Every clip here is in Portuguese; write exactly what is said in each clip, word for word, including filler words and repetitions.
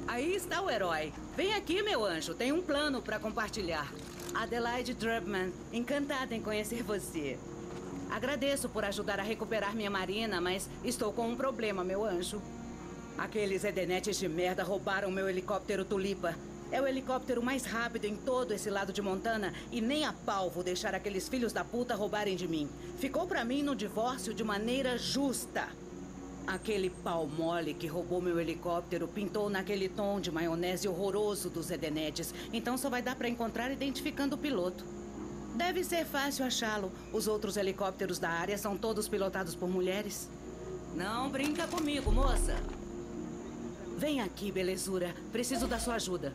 Aí está o herói. Vem aqui, meu anjo. Tem um plano para compartilhar. Adelaide Drubman, encantada em conhecer você. Agradeço por ajudar a recuperar minha marina, mas estou com um problema, meu anjo. Aqueles edenetes de merda roubaram meu helicóptero Tulipa. É o helicóptero mais rápido em todo esse lado de Montana e nem a pau vou deixar aqueles filhos da puta roubarem de mim. Ficou pra mim no divórcio de maneira justa. Aquele pau mole que roubou meu helicóptero pintou naquele tom de maionese horroroso dos edenetes, então só vai dar pra encontrar identificando o piloto. Deve ser fácil achá-lo. Os outros helicópteros da área são todos pilotados por mulheres. Não brinca comigo, moça. Vem aqui, belezura. Preciso da sua ajuda.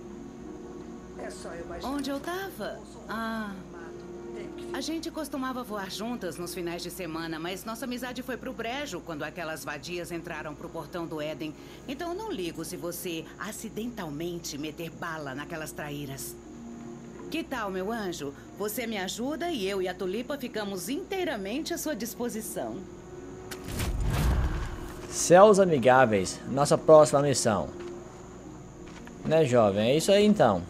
Onde eu tava? Ah... A gente costumava voar juntas nos finais de semana, mas nossa amizade foi pro brejo quando aquelas vadias entraram pro portão do Éden. Então eu não ligo se você acidentalmente meter bala naquelas traíras. Que tal, meu anjo? Você me ajuda e eu e a Tulipa ficamos inteiramente à sua disposição. Céus amigáveis, nossa próxima missão. Né, jovem? É isso aí então.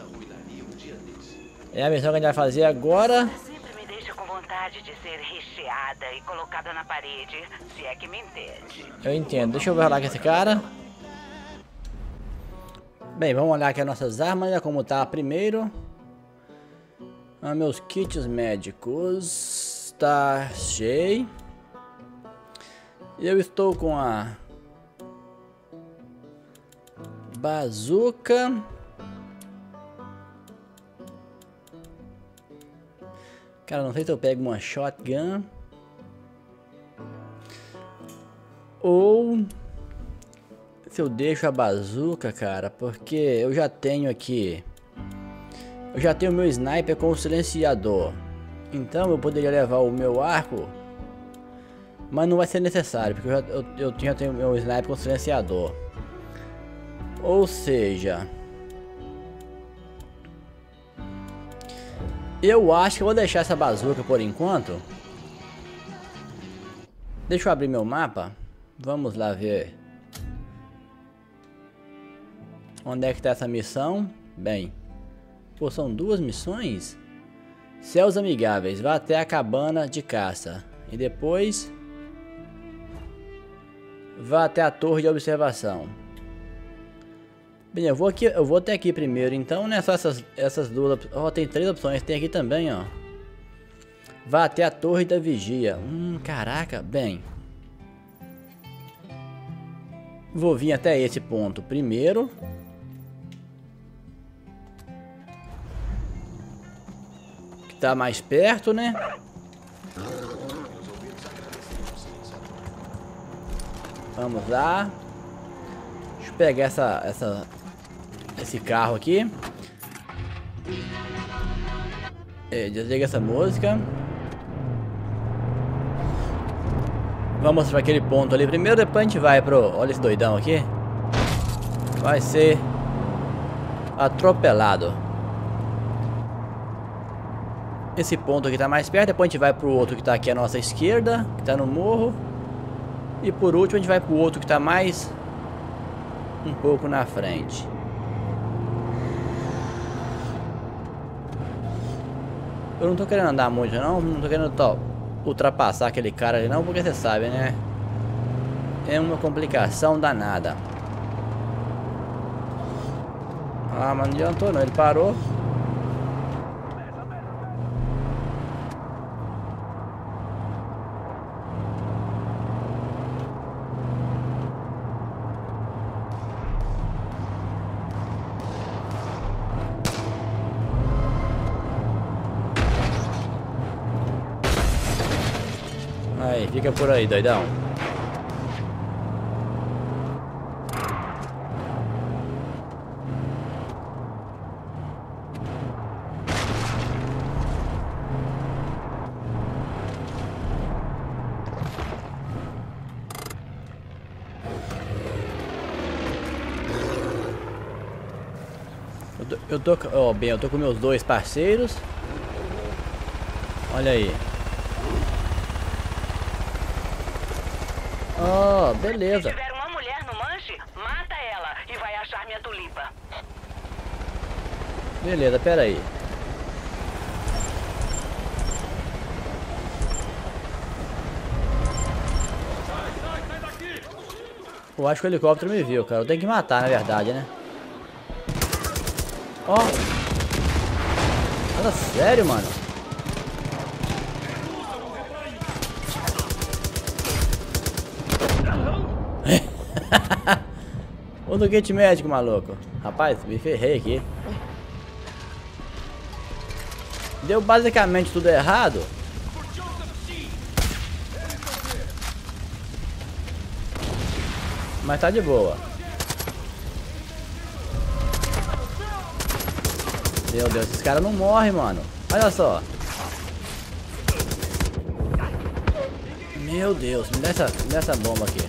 É a missão que a gente vai fazer agora. Você sempre me deixa com vontade de ser recheada e colocada na parede, se é que me entende. Eu entendo. Deixa eu ver lá com esse cara. Bem, vamos olhar aqui as nossas armas, né, como tá primeiro. Ah, meus kits médicos. Tá cheio. Eu estou com a bazuca. Cara, não sei se eu pego uma shotgun ou se eu deixo a bazuca, cara, porque eu já tenho aqui, eu já tenho o meu sniper com o silenciador, então eu poderia levar o meu arco, mas não vai ser necessário, porque eu já eu, eu tinha tenho o meu sniper com o silenciador, ou seja, eu acho que eu vou deixar essa bazuca por enquanto. Deixa eu abrir meu mapa. Vamos lá ver onde é que tá essa missão. Bem, pô, são duas missões. Céus amigáveis, vá até a cabana de caça e depois vá até a torre de observação. Bem, eu vou aqui, eu vou até aqui primeiro, então, né? Só essas, essas duas. Ó, oh, tem três opções. Tem aqui também, ó. Vá até a torre da vigia. Hum, caraca, bem. Vou vir até esse ponto primeiro. Que tá mais perto, né? Vamos lá. Deixa eu pegar essa, essa, esse carro aqui. É, desliga essa música. Vamos para aquele ponto ali primeiro, depois a gente vai pro... Olha esse doidão aqui. Vai ser atropelado. Esse ponto aqui tá mais perto, depois a gente vai pro outro que tá aqui à nossa esquerda, que tá no morro. E por último a gente vai pro outro que tá mais um pouco na frente. Eu não tô querendo andar muito não, não tô querendo tô, ultrapassar aquele cara ali não, porque você sabe, né? É uma complicação danada. Ah, mas não adiantou não, ele parou. Aí, fica por aí, doidão. Eu tô, eu tô, ó, bem, eu tô com meus dois parceiros. Olha aí. Oh, beleza. Se tiver uma mulher no manche, mata ela e vai achar minha tulipa. Beleza, pera aí. Eu acho que o helicóptero me viu, cara. Eu tenho que matar, na verdade, né? Ó. Fala sério, mano. O do kit médico, maluco. Rapaz, me ferrei aqui. Deu basicamente tudo errado. Mas tá de boa. Meu Deus, esses caras não morrem, mano. Olha só. Meu Deus, me dá essa, me dá essa bomba aqui.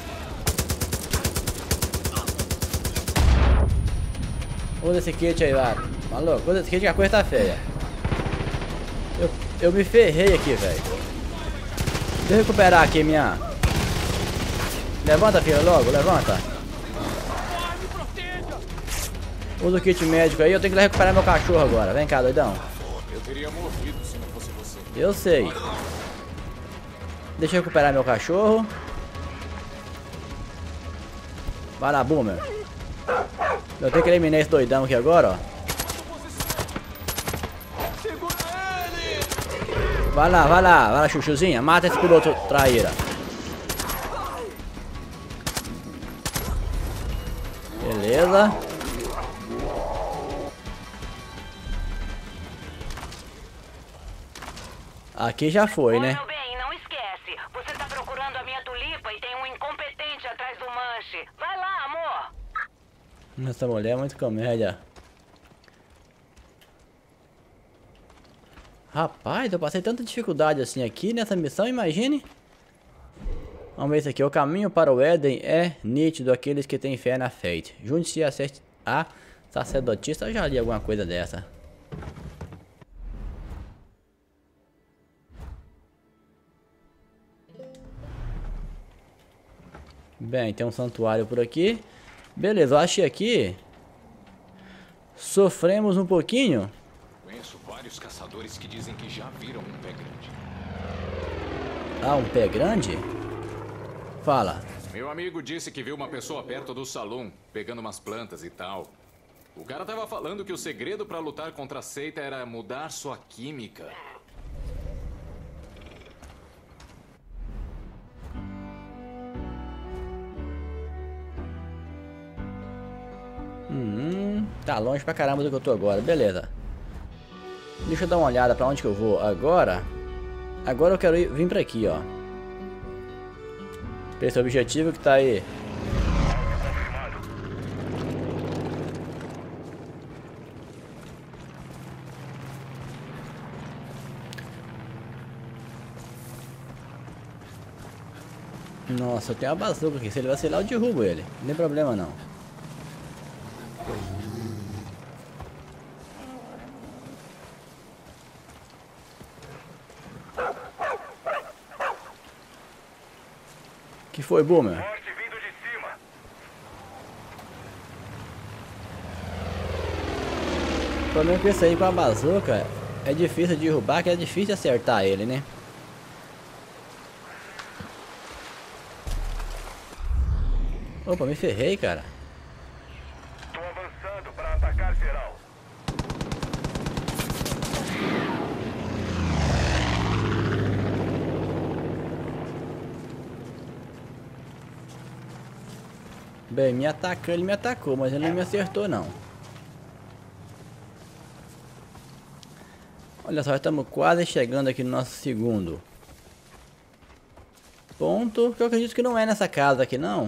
Usa esse kit aí, vai. Maluco, usa esse kit que a coisa tá feia. Eu, eu me ferrei aqui, velho. Deixa eu recuperar aqui minha... Levanta, filha, logo, levanta. Usa o kit médico aí, eu tenho que recuperar meu cachorro agora. Vem cá, doidão. Eu teria morrido se não fosse você. Eu sei. Deixa eu recuperar meu cachorro. Vai lá, Boomer. Eu tenho que eliminar esse doidão aqui agora, ó. Vai lá, vai lá, vai lá, chuchuzinha. Mata esse piloto traíra. Beleza. Aqui já foi, né? Meu bem, não esquece. Você tá procurando a minha tulipa e tem um incompetente atrás do manche. Vai lá, amor. Essa mulher é muito comédia. Rapaz, eu passei tanta dificuldade assim aqui nessa missão, imagine. Vamos ver isso aqui. O caminho para o Éden é nítido aqueles que têm fé na Fate. Junte-se a, a sacerdotista. Eu já li alguma coisa dessa. Bem, tem um santuário por aqui. Beleza, eu achei aqui. Sofremos um pouquinho. Conheço vários caçadores que dizem que já viram um pé grande. Ah, um pé grande? Fala. Meu amigo disse que viu uma pessoa perto do salão, pegando umas plantas e tal. O cara tava falando que o segredo pra lutar contra a seita era mudar sua química. Hum, tá longe pra caramba do que eu tô agora, beleza. Deixa eu dar uma olhada pra onde que eu vou agora. Agora eu quero ir, vir pra aqui, ó. Pra esse objetivo que tá aí. Nossa, eu tenho uma bazuca aqui. Se ele vacilar, eu derrubo ele. Não tem problema não. Que foi, Boomer? Morte vindo de cima. O problema é que esse aí com a bazuca é difícil de derrubar, que é difícil acertar ele, né? Opa, me ferrei, cara. Tô avançando para atacar geral. Bem, me atacou, ele me atacou, mas ele não me acertou não. Olha só, estamos quase chegando aqui no nosso segundo ponto, que eu acredito que não é nessa casa aqui não.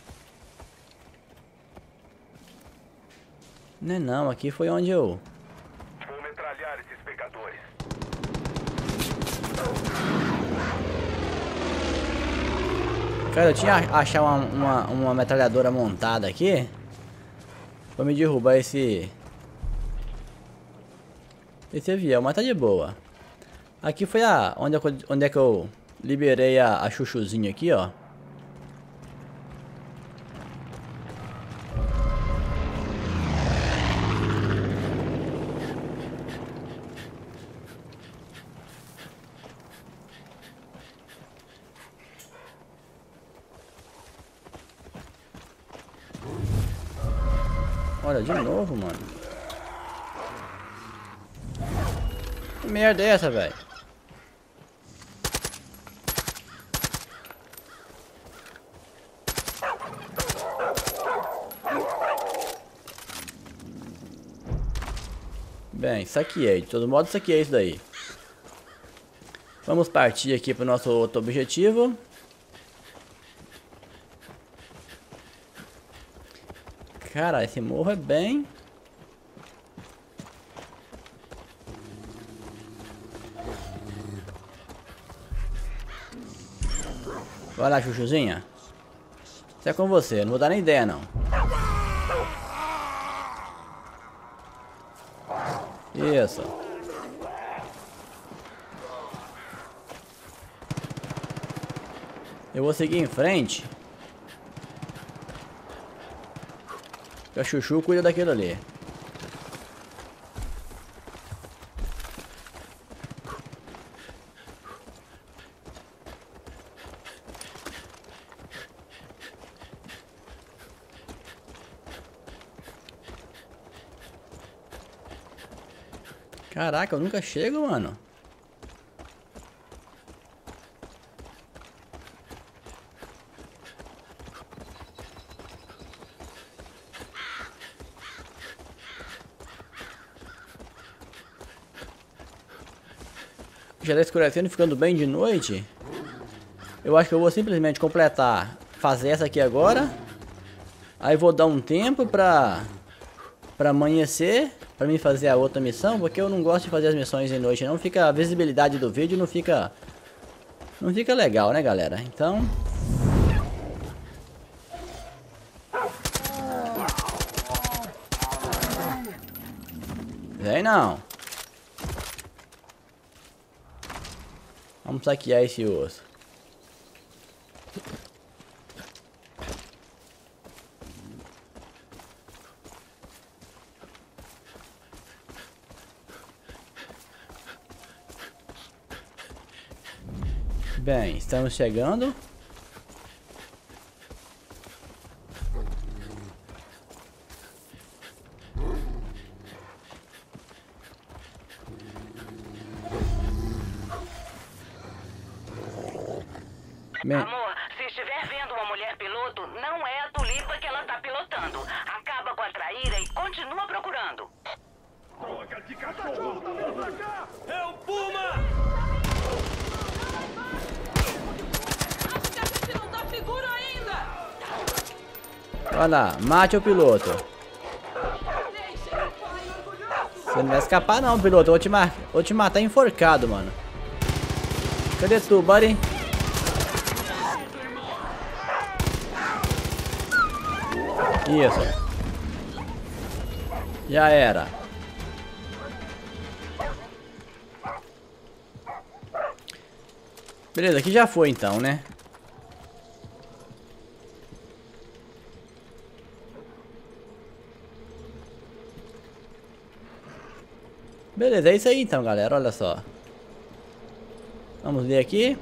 Não é não, aqui foi onde eu... Vou metralhar esses pecadores. Cara, eu tinha que achar uma, uma, uma metralhadora montada aqui pra me derrubar esse esse avião, mas tá de boa. Aqui foi a onde, eu, onde é que eu liberei a, a chuchuzinha aqui, ó. Olha, de novo, mano. Que merda é essa, velho? Bem, saqueei. De todo modo, saqueei isso daí. Vamos partir aqui para o nosso outro objetivo. Cara, esse morro é bem... Vai lá, chuchuzinha. Isso é com você, não vou dar nem ideia, não. Isso. Eu vou seguir em frente. A Chuchu cuida daquilo ali. Caraca, eu nunca chego, mano. Já tá escurecendo e ficando bem de noite. Eu acho que eu vou simplesmente completar, fazer essa aqui agora. Aí vou dar um tempo pra, pra amanhecer, pra mim fazer a outra missão, porque eu não gosto de fazer as missões de noite, não. Fica a visibilidade do vídeo, não fica, não fica legal, né, galera? Então... Vem não. Vamos saquear esse osso. Bem, estamos chegando. Bem... Amor, se estiver vendo uma mulher piloto, não é a Tulipa que ela tá pilotando. Acaba com a traíra e continua procurando. Droga de cachorro! Pra cá! É o Puma! Acho que a gente não tá seguro ainda! Olha lá, mate o piloto. Você não vai escapar não, piloto. Eu vou te, mar... vou te matar enforcado, mano. Cadê tu, buddy? Isso. Já era. Beleza, aqui já foi então, né? Beleza, é isso aí então, galera. Olha só. Vamos ver aqui.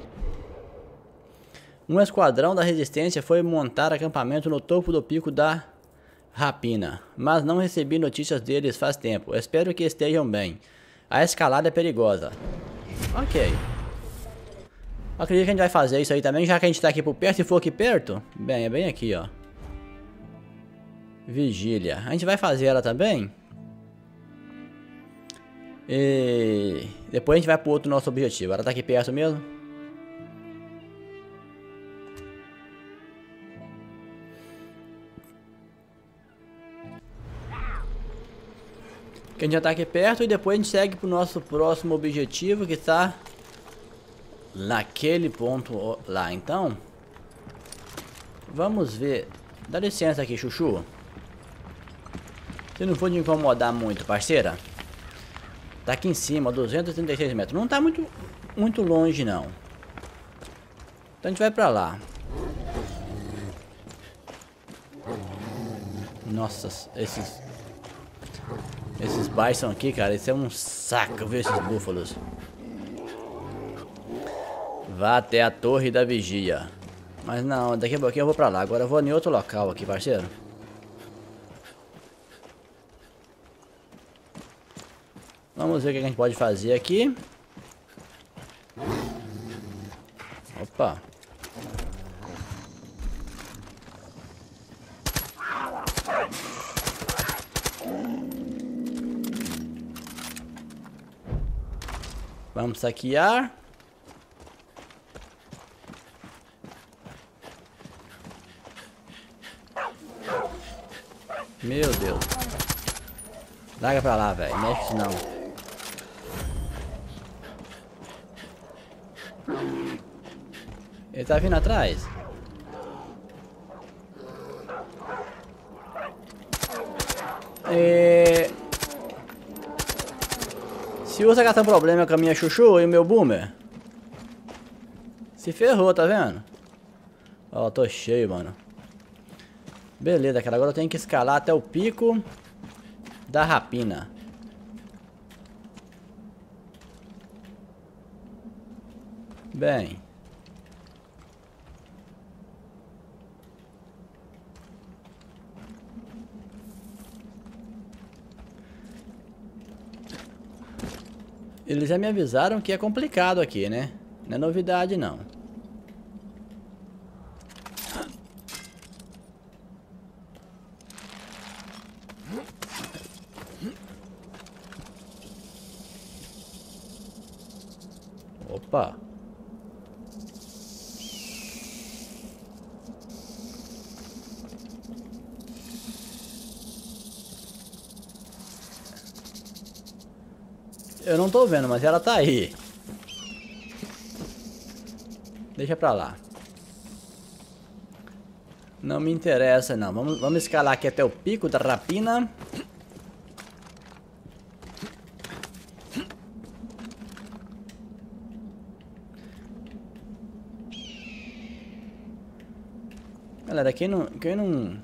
Um esquadrão da resistência foi montar acampamento no topo do pico da Rapina, mas não recebi notícias deles faz tempo. Espero que estejam bem. A escalada é perigosa. Ok. Acredito que a gente vai fazer isso aí também, já que a gente tá aqui por perto. Se for aqui perto, bem, é bem aqui, ó. Vigília. A gente vai fazer ela também. E depois a gente vai pro outro nosso objetivo. Ela tá aqui perto mesmo. Que a gente já tá aqui perto e depois a gente segue pro nosso próximo objetivo, que tá naquele ponto lá. Então, vamos ver. Dá licença aqui, Chuchu. Se não for de incomodar muito, parceira. Tá aqui em cima, duzentos e trinta e seis metros. Não tá muito, muito longe, não. Então a gente vai pra lá. Nossa, esses... Esses bison aqui, cara, isso é um saco ver esses búfalos. Vá até a torre da vigia. Mas não, daqui a pouquinho eu vou pra lá. Agora eu vou em outro local aqui, parceiro. Vamos ver o que a gente pode fazer aqui. Opa. Vamos saquear. Meu Deus. Larga pra lá, velho. Mexe não. Ele tá vindo atrás. É... Se você gastar um problema com a minha chuchu e o meu boomer, se ferrou, tá vendo? Ó, tô cheio, mano. Beleza, cara. Agora eu tenho que escalar até o pico da rapina. Bem. Eles já me avisaram que é complicado aqui, né? Não é novidade, não. Opa. Eu não tô vendo, mas ela tá aí. Deixa pra lá. Não me interessa, não. Vamos, vamos escalar aqui até o pico da rapina. Galera, quem não, quem não...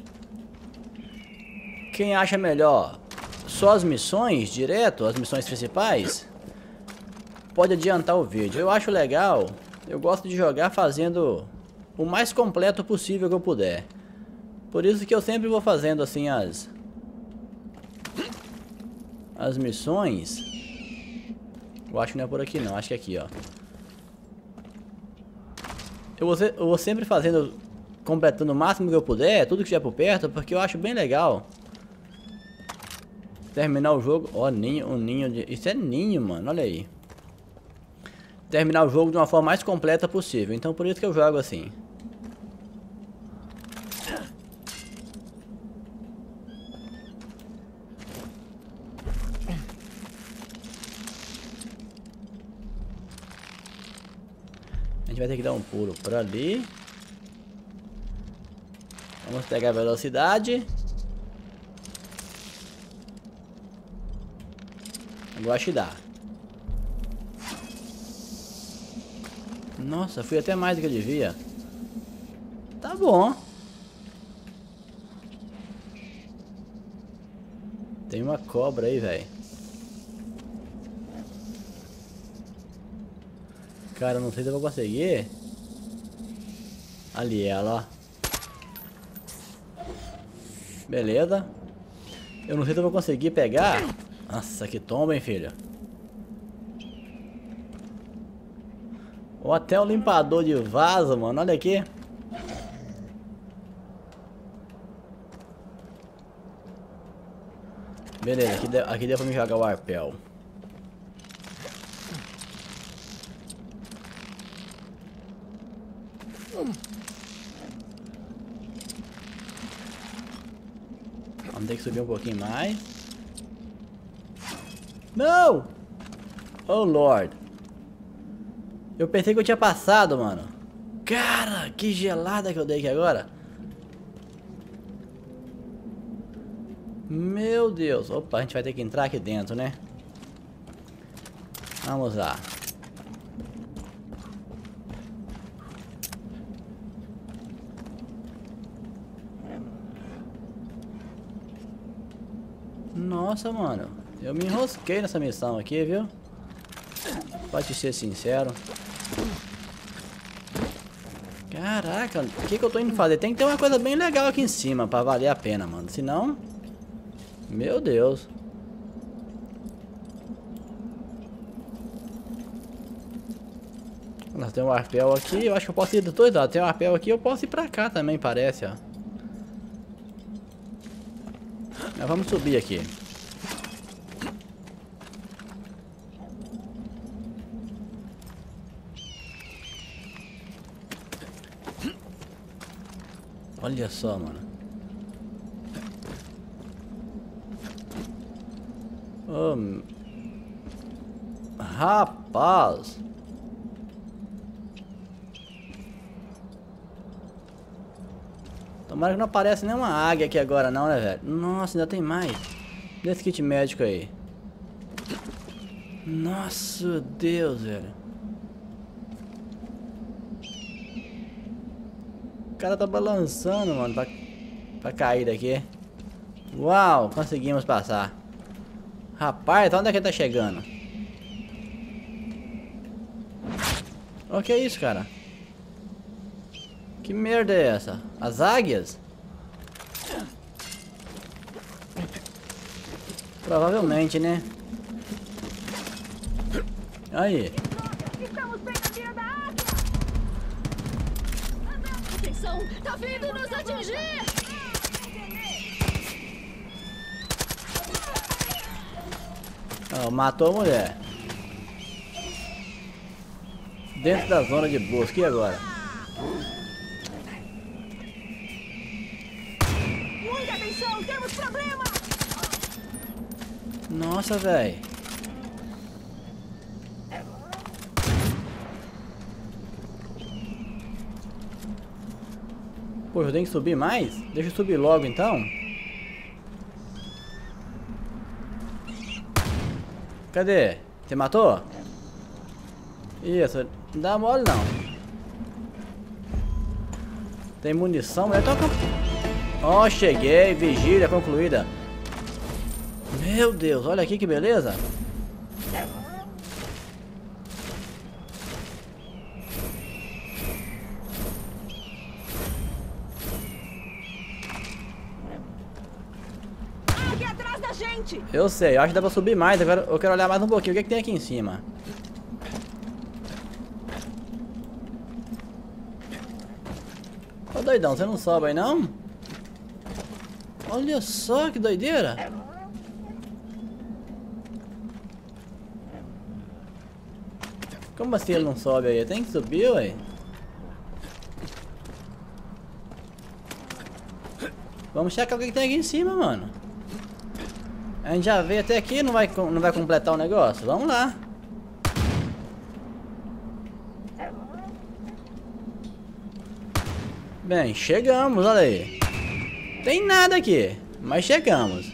Quem acha melhor só as missões direto, as missões principais, pode adiantar o vídeo. Eu acho legal, eu gosto de jogar fazendo o mais completo possível que eu puder. Por isso que eu sempre vou fazendo assim as as missões. Eu acho que não é por aqui não, acho que é aqui, ó. Eu vou, eu vou sempre fazendo, completando o máximo que eu puder, tudo que estiver por perto, porque eu acho bem legal terminar o jogo. Ó, ninho, um ninho de... Isso é ninho, mano, olha aí. Terminar o jogo de uma forma mais completa possível. Então por isso que eu jogo assim. A gente vai ter que dar um pulo por ali. Vamos pegar a velocidade. Agora acho que dá. Nossa, fui até mais do que eu devia. Tá bom. Tem uma cobra aí, velho. Cara, eu não sei se eu vou conseguir. Ali ela, ó. Beleza. Eu não sei se eu vou conseguir pegar. Nossa, que tomba, hein, filho. Ou até o limpador de vaso, mano. Olha aqui. Beleza, aqui deu, aqui deu pra me jogar o arpel. Vamos ter que subir um pouquinho mais. Não! Oh, Lord. Eu pensei que eu tinha passado, mano. Cara, que gelada que eu dei aqui agora. Meu Deus. Opa, a gente vai ter que entrar aqui dentro, né? Vamos lá. Nossa, mano. Eu me enrosquei nessa missão aqui, viu? Pode ser sincero. Caraca, o que que eu tô indo fazer? Tem que ter uma coisa bem legal aqui em cima pra valer a pena, mano. Senão... Meu Deus. Nós temos um arpel aqui, eu acho que eu posso ir dos dois lados. Tem um arpel aqui, eu posso ir pra cá também, parece, ó. Mas vamos subir aqui. Olha só, mano. Oh, rapaz. Tomara que não aparece nenhuma águia aqui agora não, né, velho? Nossa, ainda tem mais. Desse kit médico aí. Nossa, Deus, velho. O cara tá balançando, mano, pra, pra cair daqui. Uau, conseguimos passar. Rapaz, onde é que ele tá chegando? O que é isso, cara? Que merda é essa? As águias? Provavelmente, né? Aí. Estamos bem na mira da águia! Atenção! Tá vindo nos atingir! Oh, matou a mulher. Dentro da zona de busca. E agora? Muita atenção! Temos problema! Nossa, velho. Pô, eu tenho que subir mais? Deixa eu subir logo então. Cadê? Você matou? Isso, não dá mole não. Tem munição, mulher, toca. Ó, oh, cheguei, vigília concluída. Meu Deus, olha aqui que beleza. Aqui atrás da gente! Eu sei, eu acho que dá pra subir mais. Agora eu quero olhar mais um pouquinho. O que, é que tem aqui em cima? Ô doidão, você não sobe aí não? Olha só que doideira. Como assim ele não sobe aí? Tem que subir, ué. Vamos checar o que tem aqui em cima, mano. A gente já veio até aqui, não vai, não vai completar o negócio? Vamos lá. Bem, chegamos, olha aí. Tem nada aqui, mas chegamos.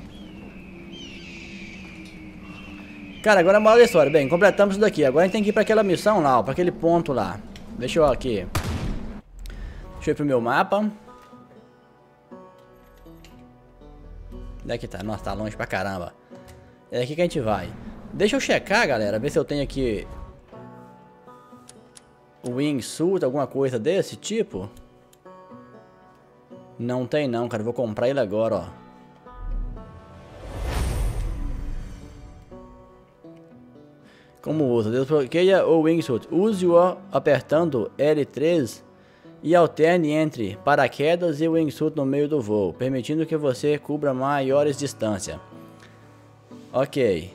Cara, agora é a moral da história. Bem, completamos isso daqui. Agora a gente tem que ir pra aquela missão lá, ó, pra aquele ponto lá. Deixa eu aqui. Deixa eu ir pro meu mapa. Onde é que tá? Nossa, tá longe pra caramba. É aqui que a gente vai. Deixa eu checar, galera, ver se eu tenho aqui o wingsuit, alguma coisa desse tipo. Não tem não, cara. Eu vou comprar ele agora, ó. Como usa? Desbloqueia o wingsuit. Use-o apertando L três e alterne entre paraquedas e wingsuit no meio do voo, permitindo que você cubra maiores distâncias. Ok.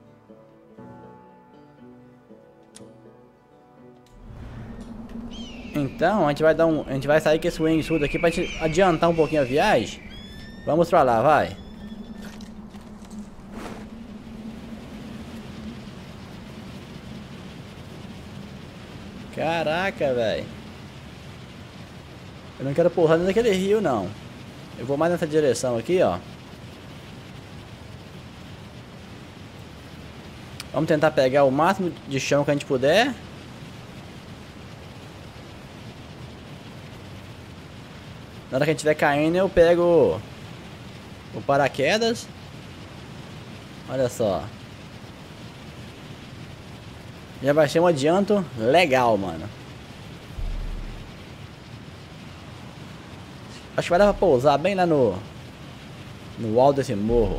Então, a gente vai dar um, a gente vai sair com esse wingsuit aqui pra gente adiantar um pouquinho a viagem. Vamos pra lá, vai. Caraca, velho. Eu não quero porrada naquele rio, não. Eu vou mais nessa direção aqui, ó. Vamos tentar pegar o máximo de chão que a gente puder. Na hora que a gente estiver caindo, eu pego o paraquedas. Olha só. Já vai ser um adianto legal, mano. Acho que vai dar pra pousar bem lá no no alto desse morro.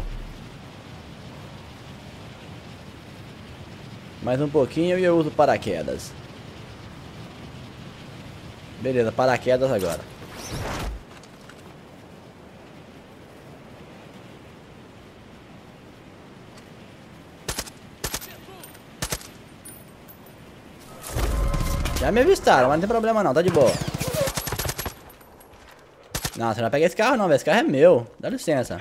Mais um pouquinho e eu uso paraquedas. Beleza, paraquedas agora. Já me avistaram, mas não tem problema não, tá de boa. Não, você não vai pegar esse carro não, velho. Esse carro é meu. Dá licença.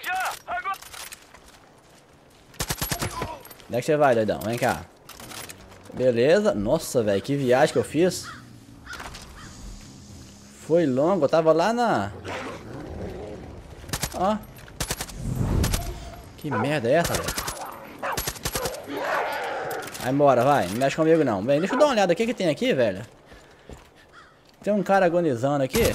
Onde é que você vai, doidão? Vem cá. Beleza. Nossa, velho, que viagem que eu fiz. Foi longo, eu tava lá na... Ó. Que merda é essa, velho? Vai embora, vai. Não mexe comigo, não. Bem, deixa eu dar uma olhada. O que que tem aqui, velho? Tem um cara agonizando aqui.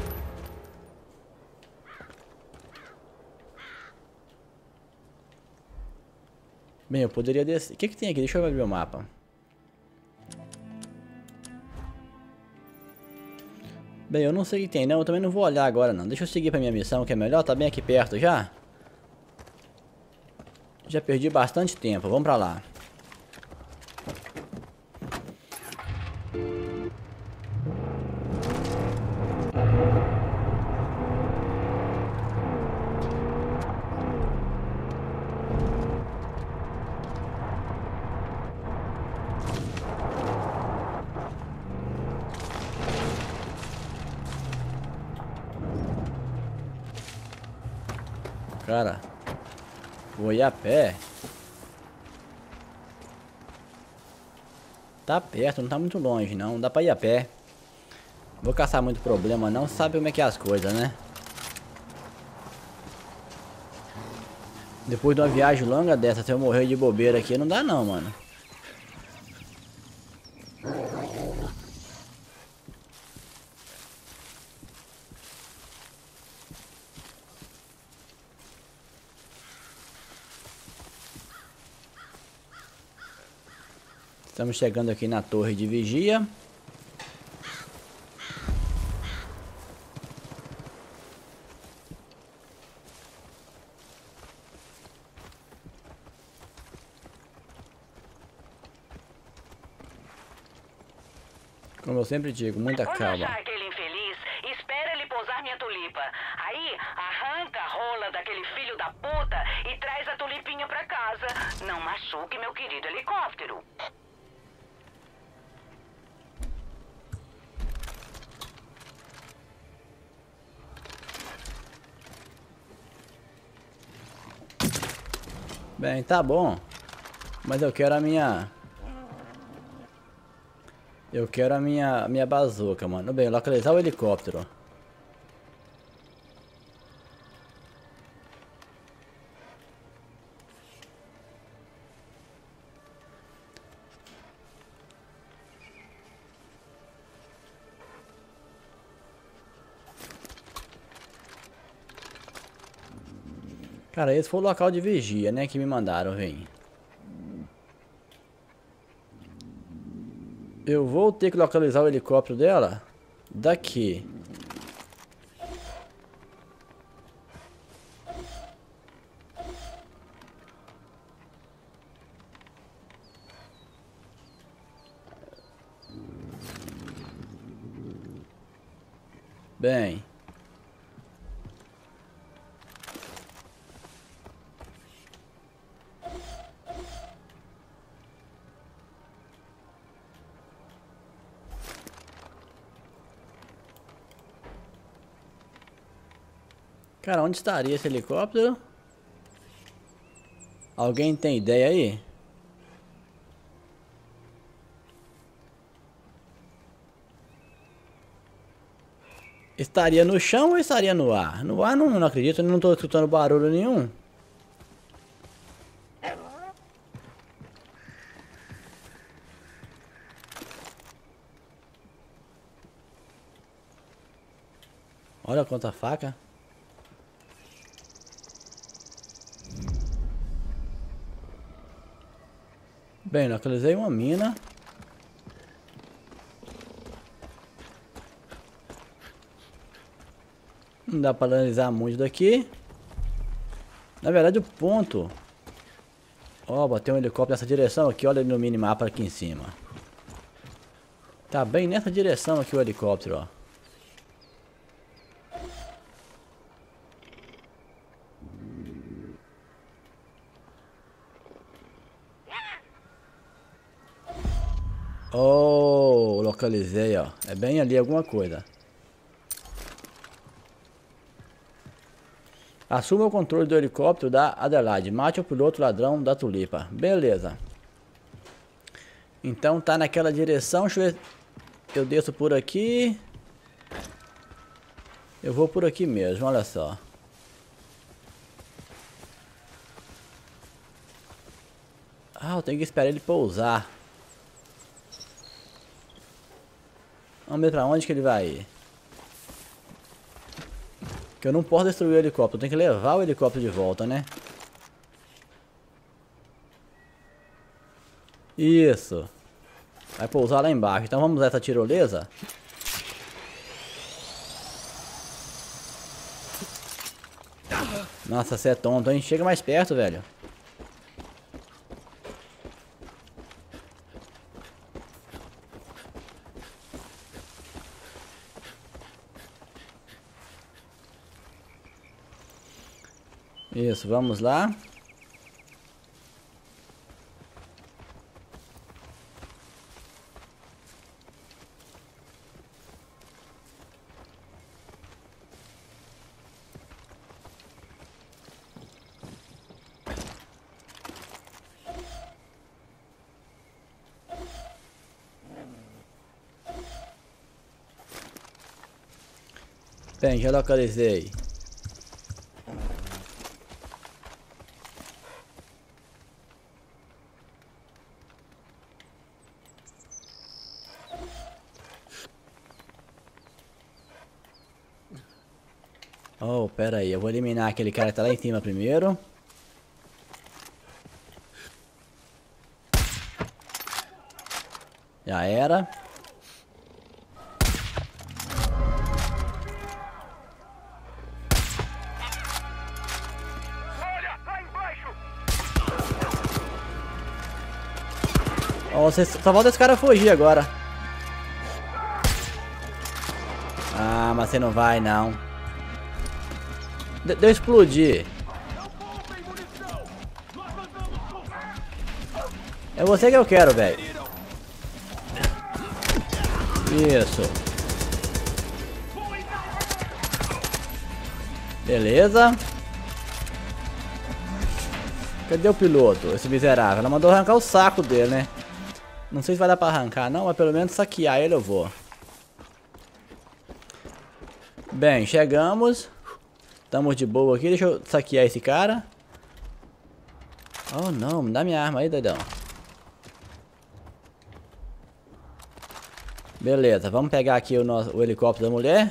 Bem, eu poderia descer. O que que tem aqui? Deixa eu ver o mapa. Bem, eu não sei o que tem, não. Eu também não vou olhar agora, não. Deixa eu seguir pra minha missão, que é melhor. Tá bem aqui perto já. Já perdi bastante tempo. Vamos pra lá. Cara, vou ir a pé. Tá perto, não tá muito longe não. Dá pra ir a pé. Vou caçar muito problema não. Sabe como é que é as coisas, né? Depois de uma viagem longa dessa, se eu morrer de bobeira aqui, não dá não, mano. Estamos chegando aqui na torre de vigia. Como eu sempre digo, muita calma. Quando achar aquele infeliz, espera ele pousar minha tulipa. Aí, arranca a rola daquele filho da puta e traz a tulipinha pra casa. Não machuque meu querido helicóptero. Bem, tá bom. Mas eu quero a minha... Eu quero a minha, a minha bazuca, mano. Bem, localizar o helicóptero. Cara, esse foi o local de vigia, né, que me mandaram, vem. Eu vou ter que localizar o helicóptero dela daqui. Bem. Cara, onde estaria esse helicóptero? Alguém tem ideia aí? Estaria no chão ou estaria no ar? No ar não, não acredito, eu não estou escutando barulho nenhum. Olha quanta faca. Bem, localizei uma mina. Não dá para analisar muito daqui. Na verdade o ponto... Ó, botei um helicóptero nessa direção aqui. Olha ele no minimapa aqui em cima. Tá bem nessa direção aqui o helicóptero, ó. Oh, localizei, ó. É bem ali alguma coisa. Assuma o controle do helicóptero da Adelaide. Mate o piloto ladrão da tulipa. Beleza. Então tá naquela direção. Deixa eu ver. Eu desço por aqui. Eu vou por aqui mesmo, olha só. Ah, eu tenho que esperar ele pousar. Vamos ver pra onde que ele vai ir. Que eu não posso destruir o helicóptero. Eu tenho que levar o helicóptero de volta, né? Isso. Vai pousar lá embaixo. Então vamos usar essa tirolesa. Nossa, você é tonto, hein? Chega mais perto, velho. Isso, vamos lá. Bem, já localizei. Oh, pera aí, eu vou eliminar aquele cara que tá lá em cima primeiro. Já era. Olha, lá embaixo! Oh, você só falta esse cara fugir agora. Ah, mas você não vai não. De Deu explodir. É você que eu quero, velho. Isso. Beleza. Cadê o piloto? Esse miserável. Ela mandou arrancar o saco dele, né? Não sei se vai dar pra arrancar não, mas pelo menos saquear ele eu vou. Bem, chegamos. Estamos de boa aqui. Deixa eu saquear esse cara. Oh não, me dá minha arma aí, doidão. Beleza, vamos pegar aqui o, nosso, o helicóptero da mulher.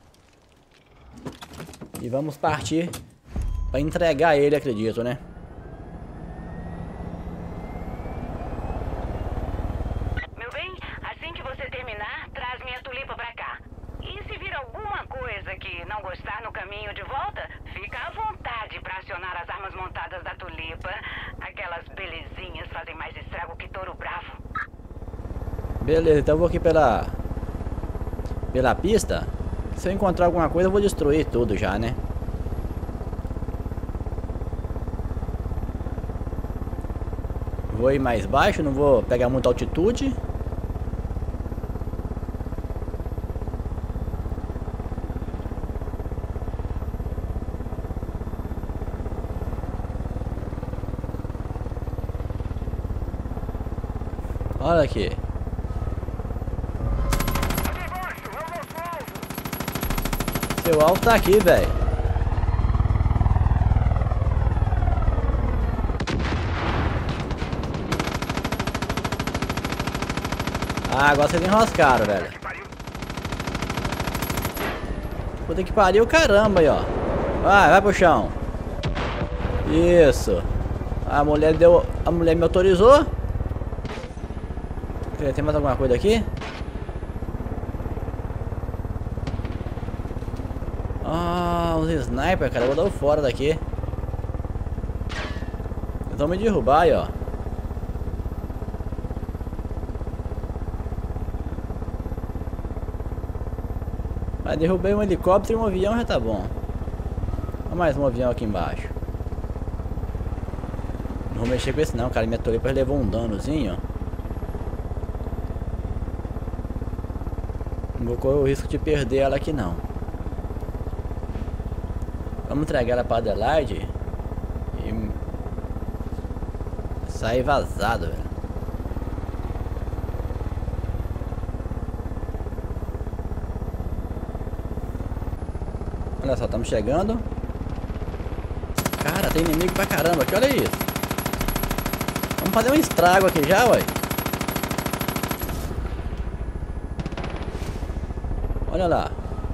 E vamos partir para entregar ele, acredito, né? Meu bem, assim que você terminar, traz minha tulipa pra cá. E se vir alguma coisa que não gostar no caminho de volta, fica à vontade pra acionar as armas montadas da tulipa. Aquelas belezinhas fazem mais estrago que touro bravo. Beleza, então eu vou aqui pela pela pista. Se eu encontrar alguma coisa eu vou destruir tudo já, né? Vou ir mais baixo, não vou pegar muita altitude. Olha aqui. Seu alvo tá aqui, velho. Ah, agora vocês enroscaram, velho. Puta que pariu, caramba aí, ó. Vai, vai pro chão. Isso. A mulher deu. A mulher me autorizou. Tem mais alguma coisa aqui? Ah, os sniper, cara. Eu vou dar fora daqui. Eles vão me derrubar aí, ó. Mas derrubei um helicóptero e um avião, já tá bom. Olha mais um avião aqui embaixo. Não vou mexer com esse não, cara. Minha tulipa levou um danozinho. Não vou correr o risco de perder ela aqui não. Vamos entregar ela pra Adelaide e sair vazado, velho. Olha só, estamos chegando. Cara, tem inimigo pra caramba aqui, olha isso. Vamos fazer um estrago aqui já, ué. Olha lá.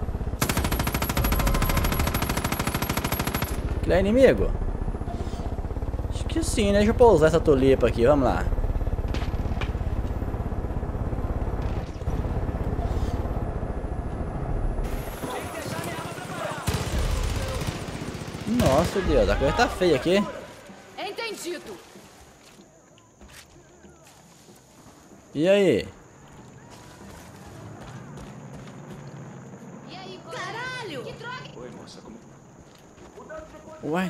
Aquele é inimigo? Acho que sim, né? Deixa eu pousar essa tulipa aqui, vamos lá. Nossa Deus, a coisa tá feia aqui. Entendido. E aí? E aí, caralho? Que droga? Oi, moça, como... Ué?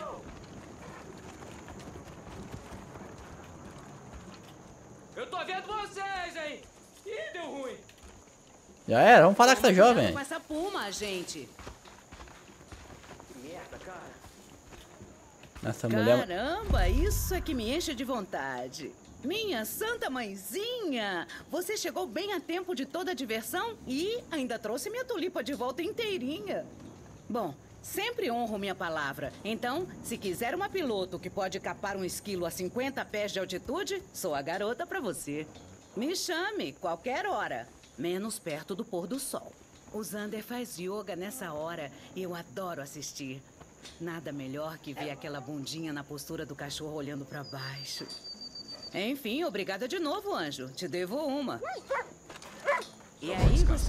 Eu tô vendo vocês, hein? Ih, deu ruim. Já era, vamos falar que tá jovem. Com essa puma, gente. Que merda, cara. Essa mulher... Caramba, isso é que me enche de vontade. Minha santa mãezinha, você chegou bem a tempo de toda a diversão e ainda trouxe minha tulipa de volta inteirinha. Bom, sempre honro minha palavra. Então, se quiser uma piloto que pode capar um esquilo a cinquenta pés de altitude, sou a garota pra você. Me chame, qualquer hora, menos perto do pôr do sol. O Xander faz yoga nessa hora e eu adoro assistir. Nada melhor que ver aquela bundinha na postura do cachorro olhando pra baixo. Enfim, obrigada de novo, anjo. Te devo uma. E aí, você...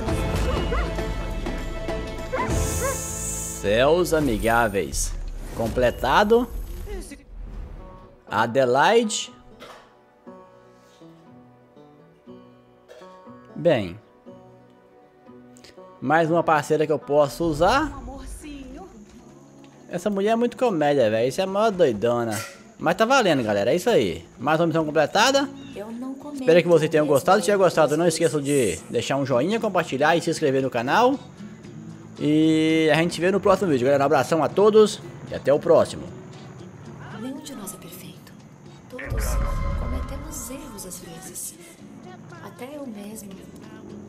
Céus amigáveis. Completado. Adelaide. Bem. Mais uma parceira que eu posso usar. Amorzinho. Essa mulher é muito comédia, velho. Isso é a maior doidona. Mas tá valendo, galera. É isso aí. Mais uma missão completada. Eu não comento. Espero que vocês tenham gostado. Se tiver gostado, não esqueçam de deixar um joinha, compartilhar e se inscrever no canal. E a gente se vê no próximo vídeo, galera. Um abração a todos e até o próximo. Nenhum de nós é perfeito. Todos cometemos erros às vezes. Até eu mesmo.